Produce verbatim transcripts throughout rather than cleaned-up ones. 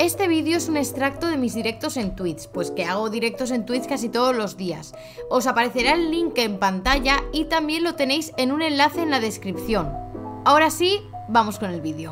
Este vídeo es un extracto de mis directos en Twitch, pues que hago directos en Twitch casi todos los días. Os aparecerá el link en pantalla y también lo tenéis en un enlace en la descripción. Ahora sí, vamos con el vídeo.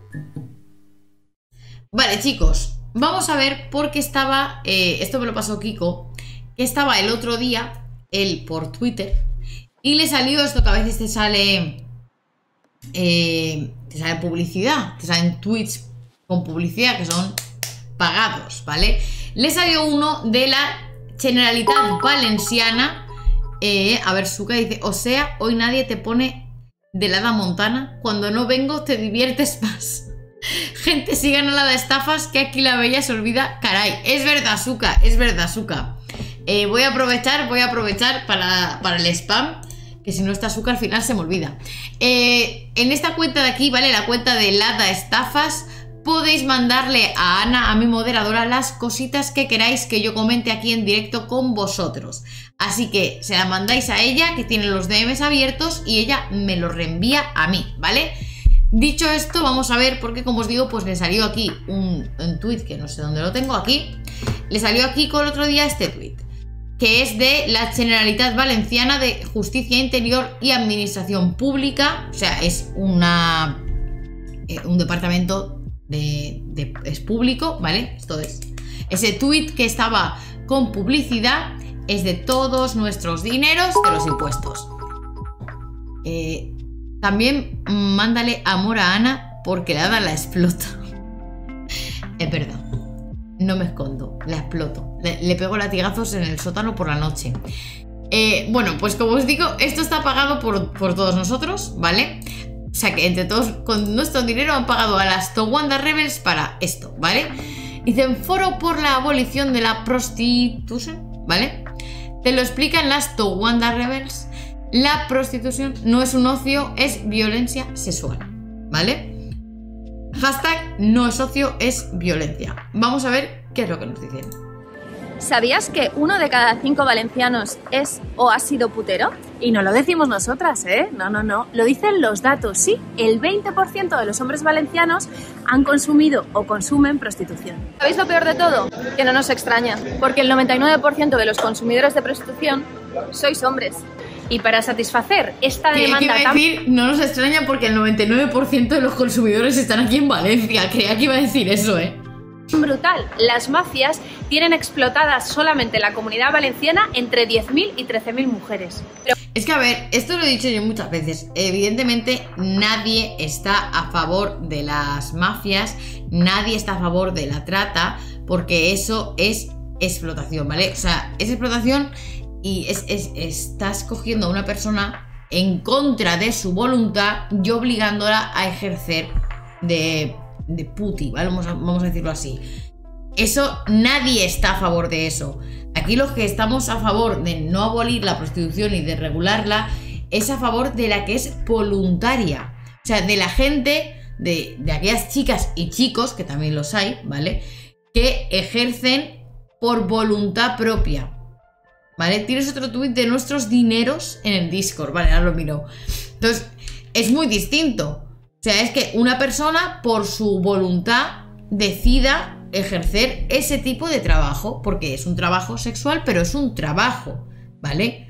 Vale, chicos, vamos a ver por qué estaba, eh, esto me lo pasó Kiko, que estaba el otro día, él por Twitter, y le salió esto que a veces te sale, eh, te sale publicidad, te salen tweets con publicidad que son pagados, ¿vale? Le salió uno de la Generalitat Valenciana, eh, a ver, Suka dice, o sea, hoy nadie te pone de la hada montana, cuando no vengo te diviertes más. Gente, sigan a la de estafas, que aquí la bella se olvida. Caray, es verdad, Suka, es verdad, Suka. Eh, voy a aprovechar, voy a aprovechar para, para el spam, que si no está Suka al final se me olvida. Eh, en esta cuenta de aquí, ¿vale? La cuenta de Lada Estafas, podéis mandarle a Ana, a mi moderadora, las cositas que queráis que yo comente aquí en directo con vosotros. Así que se la mandáis a ella, que tiene los D Ms abiertos, y ella me los reenvía a mí, ¿vale? Dicho esto, vamos a ver, porque como os digo, pues le salió aquí un, un tweet, que no sé dónde lo tengo, aquí. Le salió aquí con el otro día este tweet, que es de la Generalitat Valenciana de Justicia Interior y Administración Pública. O sea, es una eh, un departamento de, de, es público, ¿vale? Esto es, ese tweet que estaba con publicidad es de todos nuestros dineros de los impuestos. Eh, también mándale amor a Ana porque la hada la explota. Es verdad, no me escondo, la exploto. Le, le pego latigazos en el sótano por la noche. Eh, bueno, pues como os digo, esto está pagado por, por todos nosotros, ¿vale? O sea que entre todos, con nuestro dinero, han pagado a las Towanda Rebels para esto, ¿vale? Dicen, foro por la abolición de la prostitución, ¿vale? Te lo explican las Towanda Rebels. La prostitución no es un ocio, es violencia sexual, ¿vale? Hashtag no es ocio, es violencia. Vamos a ver qué es lo que nos dicen. ¿Sabías que uno de cada cinco valencianos es o ha sido putero? Y no lo decimos nosotras, ¿eh? No, no, no. Lo dicen los datos, sí. El veinte por ciento de los hombres valencianos han consumido o consumen prostitución. ¿Sabéis lo peor de todo? Que no nos extraña, porque el noventa y nueve por ciento de los consumidores de prostitución sois hombres. Y para satisfacer esta demanda... ¿Qué iba a decir? No nos extraña porque el noventa y nueve por ciento de los consumidores están aquí en Valencia. Creía que iba a decir eso, ¿eh? Brutal. Las mafias tienen explotadas solamente la comunidad valenciana entre diez mil y trece mil mujeres. Pero... Es que, a ver, esto lo he dicho yo muchas veces. Evidentemente, nadie está a favor de las mafias, nadie está a favor de la trata, porque eso es explotación, ¿vale? O sea, es explotación y es, es, estás cogiendo a una persona en contra de su voluntad y obligándola a ejercer de... de puti, ¿vale? Vamos a, vamos a decirlo así. Eso, nadie está a favor de eso. Aquí los que estamos a favor de no abolir la prostitución y de regularla es a favor de la que es voluntaria. O sea, de la gente, de, de aquellas chicas y chicos, que también los hay, ¿vale? Que ejercen por voluntad propia, ¿vale? Tienes otro tuit de nuestros dineros en el Discord, ¿vale? Ahora lo miro. Entonces, es muy distinto. O sea, es que una persona por su voluntad decida ejercer ese tipo de trabajo, porque es un trabajo sexual, pero es un trabajo, ¿vale?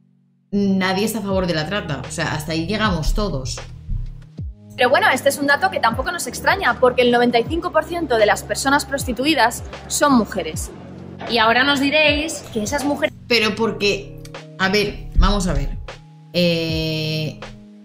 Nadie está a favor de la trata, o sea, hasta ahí llegamos todos. Pero bueno, este es un dato que tampoco nos extraña, porque el noventa y cinco por ciento de las personas prostituidas son mujeres. Y ahora nos diréis que esas mujeres... Pero porque, a ver, vamos a ver. Eh,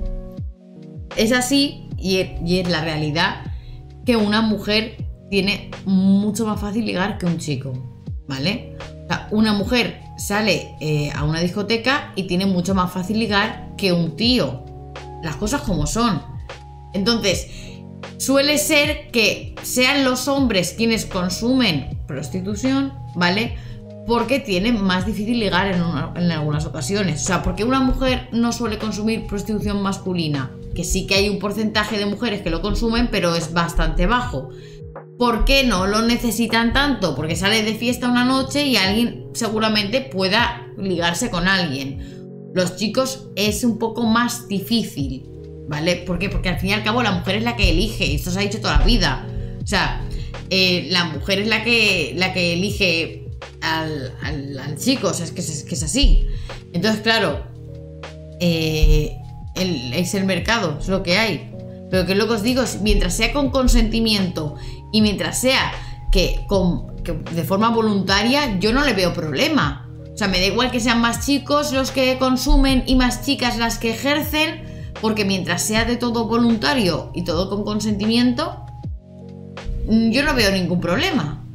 es así... Y es la realidad que una mujer tiene mucho más fácil ligar que un chico, ¿vale? O sea, una mujer sale eh, a una discoteca y tiene mucho más fácil ligar que un tío. Las cosas como son. Entonces, suele ser que sean los hombres quienes consumen prostitución, ¿vale? Porque tienen más difícil ligar en, una, en algunas ocasiones. O sea, porque una mujer no suele consumir prostitución masculina, que sí que hay un porcentaje de mujeres que lo consumen, pero es bastante bajo. ¿Por qué no lo necesitan tanto? Porque sale de fiesta una noche y alguien seguramente pueda ligarse con alguien. Los chicos es un poco más difícil, ¿vale? ¿Por qué? Porque al fin y al cabo la mujer es la que elige, y esto se ha dicho toda la vida. O sea, eh, la mujer es la que, la que elige al, al, al chico, o sea, es que es, que es así. Entonces, claro, eh, el, es el mercado, es lo que hay. Pero que es lo que os digo, mientras sea con consentimiento y mientras sea que, con, que de forma voluntaria, yo no le veo problema. O sea, me da igual que sean más chicos los que consumen y más chicas las que ejercen, porque mientras sea de todo voluntario y todo con consentimiento, yo no veo ningún problema.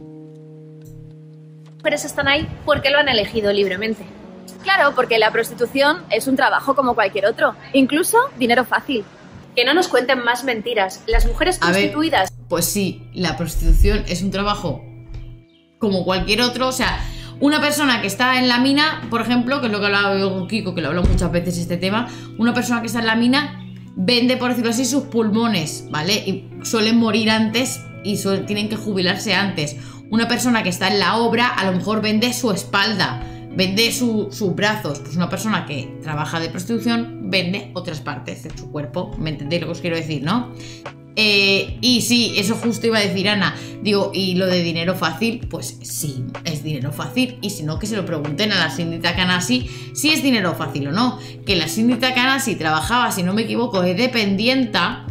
Las mujeres están ahí porque lo han elegido libremente. Claro, porque la prostitución es un trabajo como cualquier otro, incluso dinero fácil. Que no nos cuenten más mentiras. Las mujeres prostituidas... A ver, pues sí, la prostitución es un trabajo como cualquier otro. O sea, una persona que está en la mina, por ejemplo, que es lo que hablaba yo con Kiko, que lo hablo muchas veces este tema, una persona que está en la mina vende, por decirlo así, sus pulmones, ¿vale? Y suelen morir antes y suelen, tienen que jubilarse antes. Una persona que está en la obra a lo mejor vende su espalda, vende su, sus brazos. Pues una persona que trabaja de prostitución vende otras partes de su cuerpo. ¿Me entendéis lo que os quiero decir, no? Eh, y sí, eso justo iba a decir Ana. Digo, y lo de dinero fácil, pues sí, es dinero fácil. Y si no, que se lo pregunten a la Cindy Takanashi si es dinero fácil o no. Que la Cindy Takanashi trabajaba, si no me equivoco, de dependienta.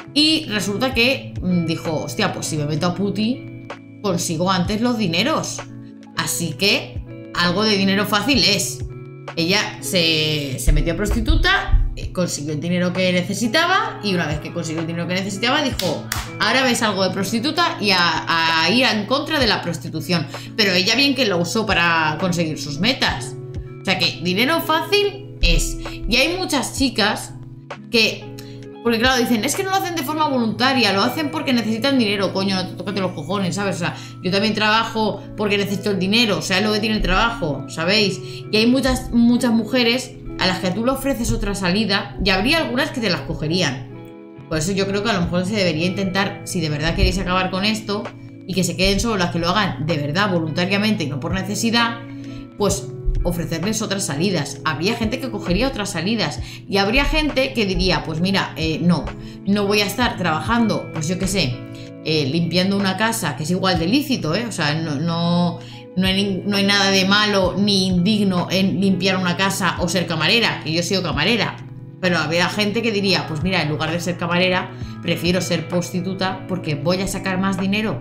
Y resulta que dijo, hostia, pues si me meto a puti, consigo antes los dineros. Así que algo de dinero fácil es. Ella se, se metió a prostituta, consiguió el dinero que necesitaba y una vez que consiguió el dinero que necesitaba dijo, ahora ves algo de prostituta y a, a ir en contra de la prostitución. Pero ella bien que lo usó para conseguir sus metas. O sea que dinero fácil es. Y hay muchas chicas que... Porque claro, dicen, es que no lo hacen de forma voluntaria, lo hacen porque necesitan dinero, coño, no te tócate los cojones, ¿sabes? O sea, yo también trabajo porque necesito el dinero, o sea, es lo que tiene el trabajo, ¿sabéis? Y hay muchas, muchas mujeres a las que tú le ofreces otra salida y habría algunas que te las cogerían. Por eso yo creo que a lo mejor se debería intentar, si de verdad queréis acabar con esto y que se queden solo las que lo hagan de verdad, voluntariamente y no por necesidad, pues... ofrecerles otras salidas. Habría gente que cogería otras salidas y habría gente que diría, pues mira, eh, no, no voy a estar trabajando, pues yo qué sé, eh, limpiando una casa, que es igual de lícito, ¿eh? O sea, no, no, no, hay, no hay nada de malo ni indigno en limpiar una casa o ser camarera, que yo he sido camarera, pero habría gente que diría, pues mira, en lugar de ser camarera, prefiero ser prostituta porque voy a sacar más dinero.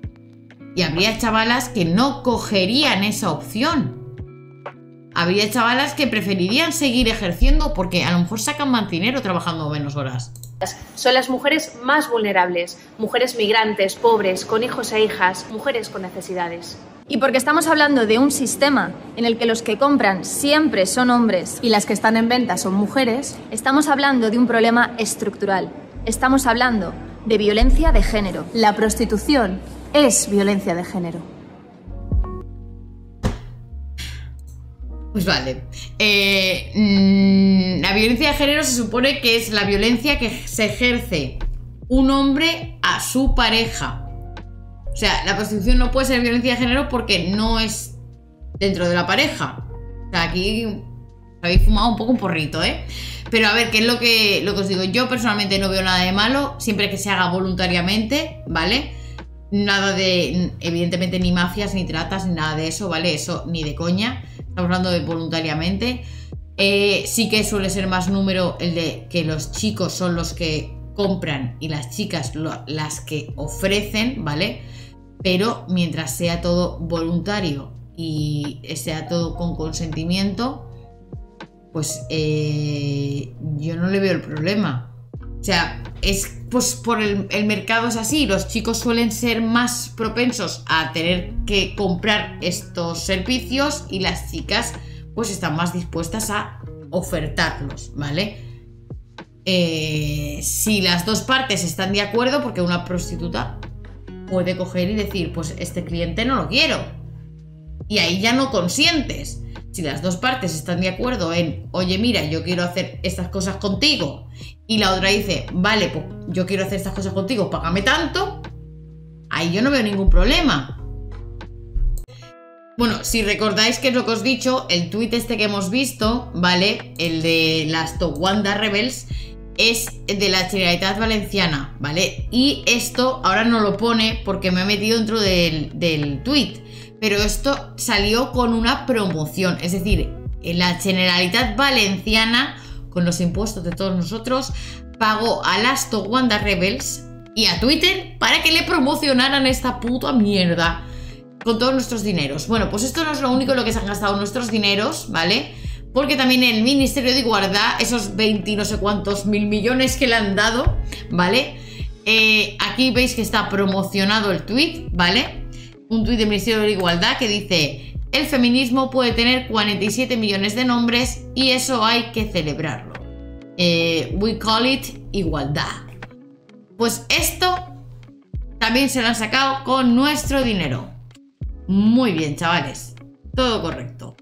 Y habría chavalas que no cogerían esa opción. Habría chavalas que preferirían seguir ejerciendo porque a lo mejor sacan más dinero trabajando menos horas. Son las mujeres más vulnerables, mujeres migrantes, pobres, con hijos e hijas, mujeres con necesidades. Y porque estamos hablando de un sistema en el que los que compran siempre son hombres y las que están en venta son mujeres, estamos hablando de un problema estructural. Estamos hablando de violencia de género. La prostitución es violencia de género. Pues vale, eh, mmm, la violencia de género se supone que es la violencia que se ejerce un hombre a su pareja. O sea, la prostitución no puede ser violencia de género porque no es dentro de la pareja. O sea, aquí habéis fumado un poco un porrito, ¿eh? Pero a ver, ¿qué es lo que, lo que os digo? Yo personalmente no veo nada de malo, siempre que se haga voluntariamente, ¿vale? Nada de, evidentemente, ni mafias, ni tratas, ni nada de eso, ¿vale? Eso ni de coña. Estamos hablando de voluntariamente. Eh, sí que suele ser más número el de que los chicos son los que compran y las chicas lo, las que ofrecen, ¿vale? Pero mientras sea todo voluntario y sea todo con consentimiento, pues eh, yo no le veo el problema. O sea, es pues por el, el mercado es así, los chicos suelen ser más propensos a tener que comprar estos servicios y las chicas pues están más dispuestas a ofertarlos, ¿vale? Eh, si las dos partes están de acuerdo, porque una prostituta puede coger y decir, pues este cliente no lo quiero, y ahí ya no consientes. Si las dos partes están de acuerdo en, oye, mira, yo quiero hacer estas cosas contigo, y la otra dice, vale, pues yo quiero hacer estas cosas contigo, págame tanto, ahí yo no veo ningún problema. Bueno, si recordáis que es lo que os he dicho, el tuit este que hemos visto, ¿vale? El de las Towanda Rebels, es de la Generalitat Valenciana, ¿vale? Y esto ahora no lo pone porque me he metido dentro del, del tweet, pero esto salió con una promoción, es decir, la Generalitat Valenciana, con los impuestos de todos nosotros, pagó a las Towanda Rebels y a Twitter para que le promocionaran esta puta mierda con todos nuestros dineros. Bueno, pues esto no es lo único en lo que se han gastado nuestros dineros, ¿vale? Porque también el Ministerio de Igualdad, esos veinte no sé cuántos mil millones que le han dado, ¿vale? Eh, aquí veis que está promocionado el tweet, ¿vale? Un tweet del Ministerio de Igualdad que dice: el feminismo puede tener cuarenta y siete millones de nombres y eso hay que celebrarlo. Eh, we call it igualdad. Pues esto también se lo han sacado con nuestro dinero. Muy bien, chavales. Todo correcto.